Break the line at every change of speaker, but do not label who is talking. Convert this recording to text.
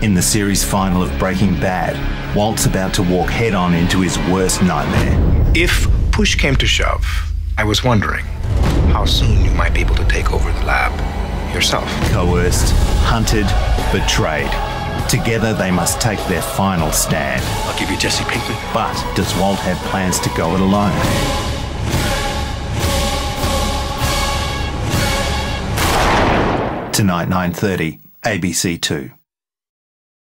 In the series final of Breaking Bad, Walt's about to walk head-on into his worst nightmare.
If push came to shove, I was wondering how soon you might be able to take over the lab yourself.
Coerced, hunted, betrayed. Together they must take their final stand.
I'll give you Jesse Pinkman.
But does Walt have plans to go it alone? Tonight, 9:30, ABC2.